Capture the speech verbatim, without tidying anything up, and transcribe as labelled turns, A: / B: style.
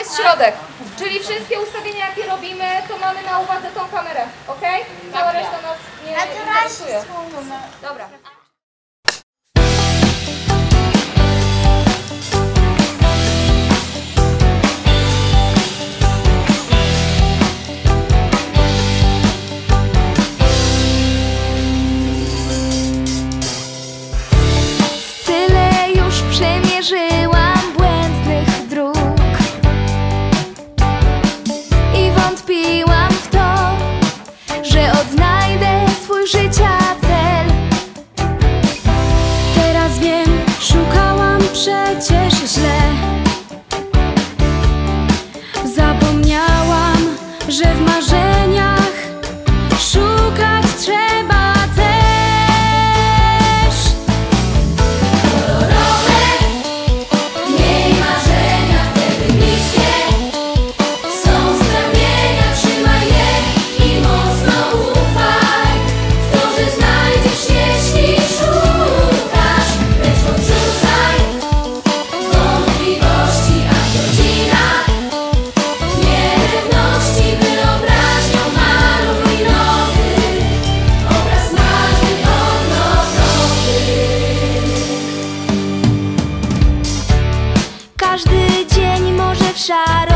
A: jest środek. Czyli wszystkie ustawienia, jakie robimy, to mamy na uwadze tą kamerę, ok? Cała reszta nas nie interesuje. Dobra.
B: Tyle już przemierzyłam błędnych dróg i wątpiłam w to, że odnajdę swój życia cel. Teraz wiem, szukałam przecież źle. Zapomniałam, że w marzeniach szukać trzeba. Każdy dzień może w szaro